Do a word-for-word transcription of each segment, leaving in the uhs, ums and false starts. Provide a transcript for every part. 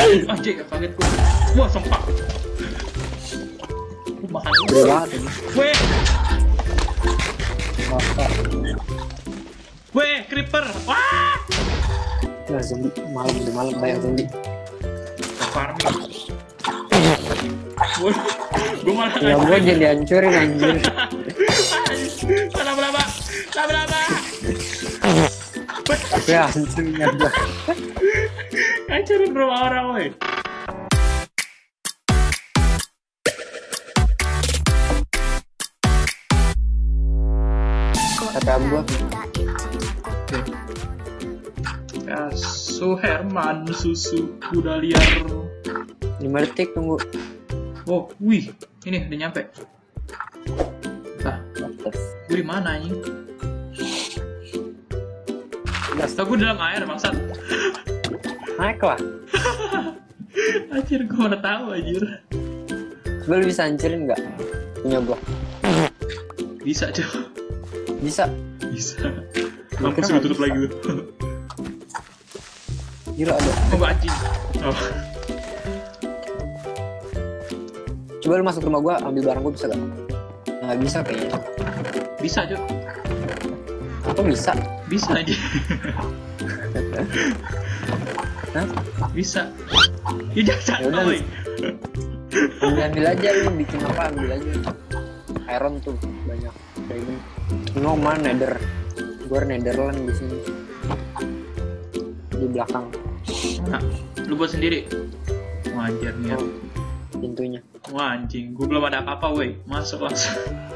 Anjir, kaget gua. Wah, sempak. Makan Gede banget ini. Weh, Bapak. weh, creeper. Wah. Ya zombie, malam udah malam banyak zombie. Farming. Gua, gua malah Ya gua jadi hancurin anjir. Laba-laba, laba-laba. Ya hancurin aja. Hancurin rumah orang, woi. Kata gua Ya, Su Herman, susu kuda liar. lima detik tunggu. Oh, wih, ini udah nyampe. Ah, gue di mana anjing? Astaga, gue dalam air, bangsat. Naik lah. Anjir, gue mana tahu anjir. Lu bisa hancurin nggak? Punya gua. Bisa, coba. Bisa. Bisa. Mampus gue tutup lagi gue. Gila ada. Oh, anjing. Oh. Coba lu masuk rumah gua ambil barang gua bisa gak? Nggak bisa kayaknya. Bisa, Cok. Apa bisa? Bisa aja. Hah? Bisa. Ya jangan Yaudah, woi. Ambil, ambil aja lu bikin apa ambil aja. Iron tuh banyak. Diamond. No man nether. Gua Netherland di sini. Di belakang. Nah, lu buat sendiri. Wah, anjir nih. Oh, pintunya. Wah, anjing, gue belum ada apa-apa, woi. Masuk langsung.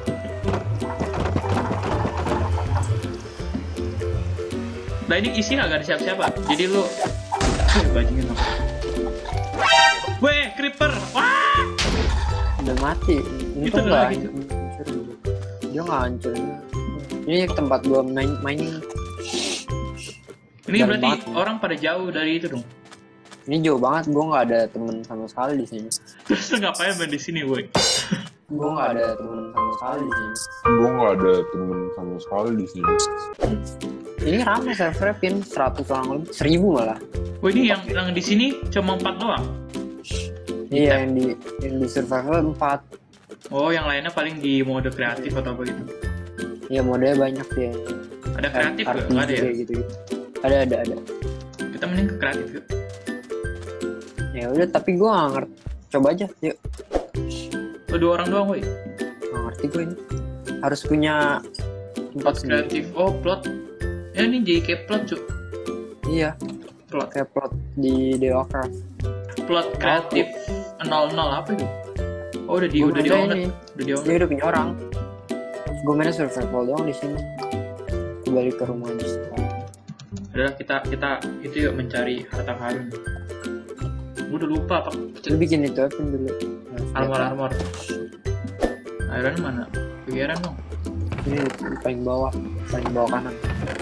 Nah, ini isi gak ada siapa-siapa. Jadi lu uh, bajingin apa? Weh, creeper. Wah! Udah mati. Ini Itu tuh nggak lagi, tuh. hancur. Dia nggak hancur. Ini tempat gua main mining. Ini Dalam berarti banget. orang pada jauh dari itu dong. Ini jauh banget. Gua nggak ada temen sama sekali di sini. Terus lu ngapain main di sini, woi? Gua nggak ada temen sama sekali di sini. Gue nggak ada temen sama sekali di sini. Ini ramai servernya pin seratus orang lebih, seribu malah. Woi, ini yang yang di sini cuma empat doang. Iya yang di yang di survival empat. Oh, yang lainnya paling di mode kreatif atau apa gitu. Iya modenya banyak dia. Ada kreatif R- gak? R P G Nggak ada ya? gitu, gitu. Ada ada ada. Kita mending ke kreatif yuk. Ya udah tapi gua nggak ngerti. Coba aja yuk. Oh, dua orang doang, woi. Nggak ngerti gua ini. Harus punya tempat Plot sendiri. kreatif. Oh, plot. Ya, ini J K plot, cuk. Iya. Plot. Kayak plot di Dewa Craft. Plot kreatif nol nol apa itu? Oh, udah di Gua udah di mainnya owner. ini. Udah di owner. Dia udah punya orang. Gue mainnya survival doang di sini. Gue balik ke rumah di sini. Udah kita kita itu yuk mencari harta karun. Gue udah lupa apa. Lu bikin itu apa dulu? Armor armor. Iron mana? Pikiran dong. Ini di paling bawah, paling bawah kanan.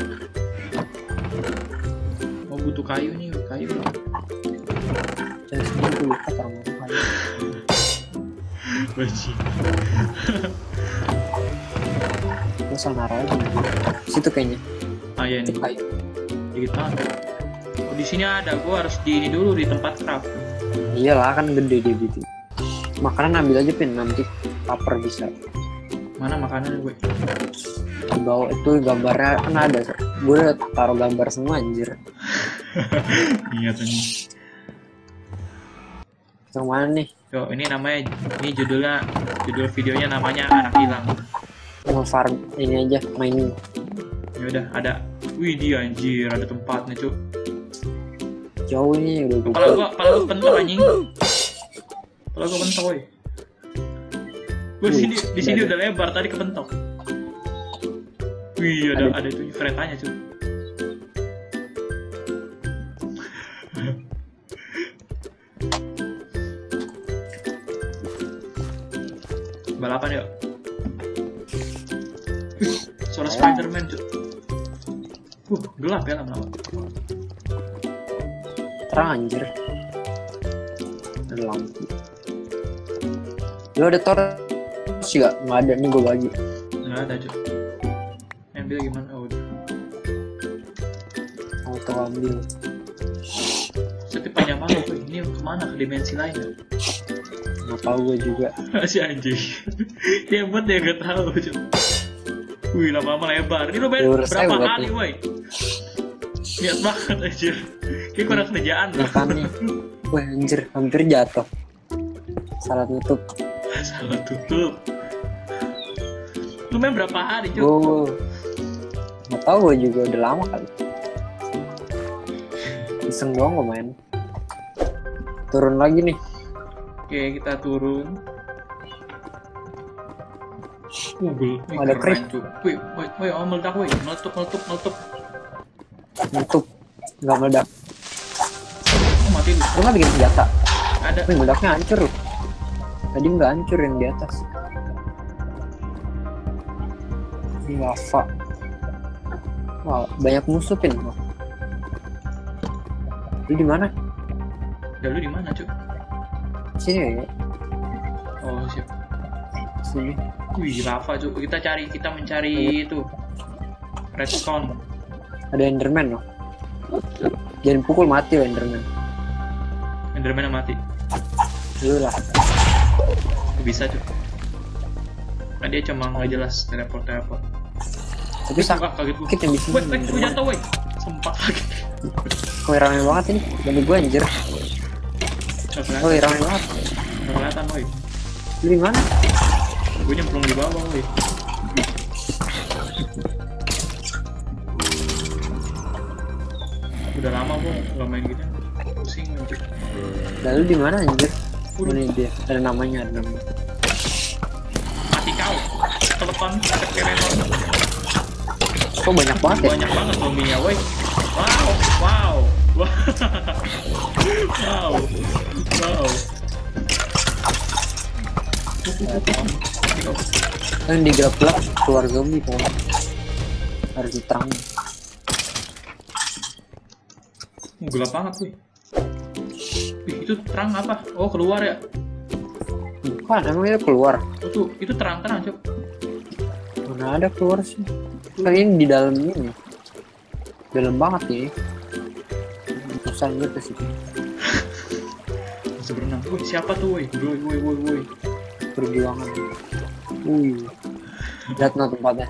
Mau butuh kayu nih, kayu. Jangan sedih gue lupa taruh mau kayu. Bajing. Gue sama aja. Situ kayaknya. Ah ya Itu nih. kayu. Dikit banget. Oh, di sini ada. Gue harus di ini dulu di tempat craft. Iyalah kan gede dia gitu. Makanan ambil aja pin nanti lapar bisa. Mana makanannya gue? Di bawah itu gambarnya kan ada. Gue udah taruh gambar semua anjir. Ingat nih. Yang mana nih? Yo, ini namanya, ini judulnya, judul videonya namanya Anak Hilang. Mau farm ini aja mainin. Ya udah ada. Wih dia anjir, ada tempatnya cuy. Jauh ini udah gue. Kepala gua, kepala gua pentok anjing. Kepala gua pentok woi. Gua di sini, di sini udah lebar tadi kepentok. Wih ada ada, ada itu keretanya cuy. Balapan yuk. Suara Spiderman cuy. Uh, gelap ya lama-lama. Terang anjir. Ada lampu. Lu ada torch gak? Nggak ada nih gue bagi. Nggak ada cuy. Ambil gimana? Oh udah. Auto ambil. Tapi panjang mana gue? Ini kemana? Ke dimensi lain ya? Nggak tahu gue juga. Si anjing. Dia buat dia gak tahu. Cuy. Wih, lama-lama lebar. Ini lo main Lurus aja berapa buat kali, lu. woi? Lihat banget aja. Kayak kurang kerjaan. Makanya. Wah anjir, hampir jatuh. Salah tutup. Salah tutup. Lu main berapa hari, cuy? Oh, nggak tahu gue juga udah lama kali. Iseng doang gue main. Turun lagi nih. Oke, kita turun. Google. Oh, ada creep. Wih, wih, wih, oh meledak, wih. Meletup, meletup, meletup. Nutup. Nggak meledak. Oh, mati lu. Lu nggak bikin senjata? Ada. Wih, meledaknya hancur loh. Tadi nggak hancur yang di atas. Ini lava. Wah, banyak musuh pin. Lu di mana? Ya, lu di mana, cuy? Sini ya. Oh, siap. Sini. Wih, lava, cuy. Kita cari, kita mencari itu. Redstone. Ada Enderman loh. Jangan pukul, mati loh Enderman. Enderman mati. Lu lah. Bisa, cuy. Nah, dia cuma nggak jelas teleport-teleport. Tapi Ah, sakit kaget gua. yang di sini. Wait, wait, gue jatuh, wait. Sempat kaget. Wih, rame banget ini. Jadi gue anjir. Nggak kelihatan. Wih, rame banget. Nggak kelihatan, woi. Lu di mana? Gue nyemplung di bawah, woi. Udah lama gue nggak main gitu. Pusing anjir. Lalu di mana anjir? Udah. Ini dia. Ada namanya, ada namanya. Mati kau. Telepon skeleton. Kok banyak banget ya? Banyak banget zombinya, woi. Wow, wow. Wow. Wow. Wow. Mati kau. Kan digelap-gelap keluar zombie kan. Harus diterang. Gelap banget, woi. Wih, itu terang apa? Oh, keluar ya? Bukan, emang itu keluar. Oh, tuh, itu terang-terang, Cok. Mana ada keluar sih? Kali ini di dalam ini. Dalam banget nih. Susah gitu ke situ. Masih berenang. Woi, siapa tuh, woi? Woi, woi, woi, woi. Perjuangan. Wih. Lihat no tempatnya.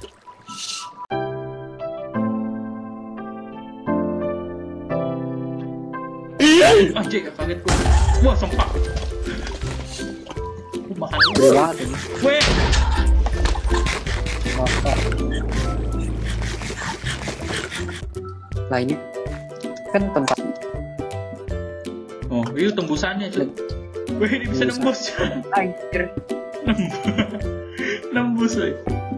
Anjir, kaget gua. Wah, sempak. Gua makan dulu. Gede banget ini. Weh. Masa. Nah ini kan tempat. Oh, itu tembusannya, Cok. Wih, ini bisa nembus, Cok. Anjir. Nembus, woi.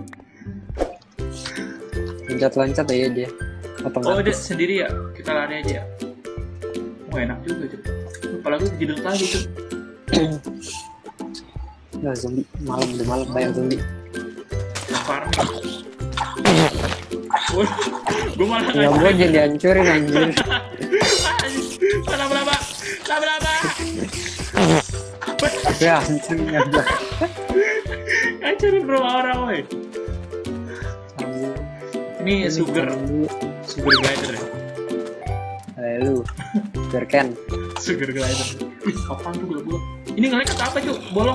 Loncat-loncat aja dia. Oh, dia sendiri ya? Kita lari aja ya? Oh, enak juga, Cok. Apalagi jeduk lagi, Cok. Nah, zombie. Malam, udah malam. Banyak zombie. Farming. Gue malah Ya gue jadi hancurin anjir. Laba-laba. Laba-laba. Ya hancurin aja. Hancurin rumah orang, woi. Ini sugar sugar glider ya? Lalu Berken. Sugar glider. Wih, apaan tuh bola-bola? Ini nge-lag atau apa, Cuk? Bolong.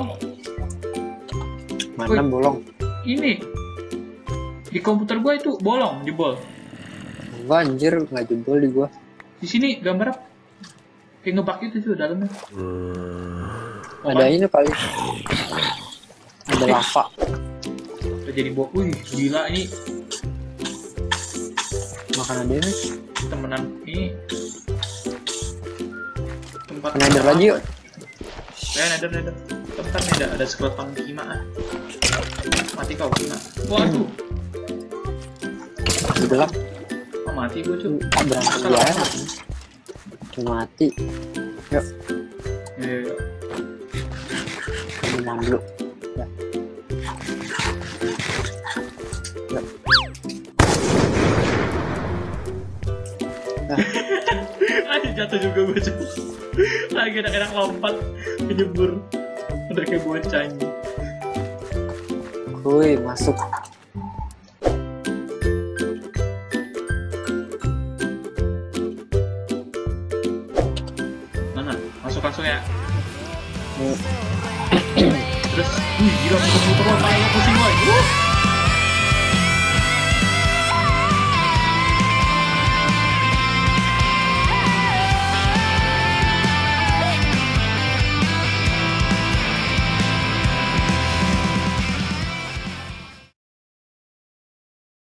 Mana Wih. bolong? Ini di komputer gua itu bolong, jebol. Enggak anjir, nggak jebol di gua. Di sini gambar apa? Kayak ngebug itu tuh dalamnya. Ada ini kali. Ada lava. Udah jadi bok. Wih, gila ini Makan ada ini. temenan ini tempat Nether lagi yuk. ya nether nether bentar nih ada ada skeleton Kima ah. Mati kau Kima. Waduh, Di gelap. oh, mati gua, Cuk. Berantem gua ya. Cuma mati. Yuk, Ya, ya, ya. kamu makan dulu. Ya. Yuk. Nah, Aduh, jatuh juga gua, Cuk. Lagi enak-enak lompat kejebur udah kayak bocah. kuy masuk. Mana? ya. Terus, wih gila muter-muter woy, malah lo pusing woy. Wuh.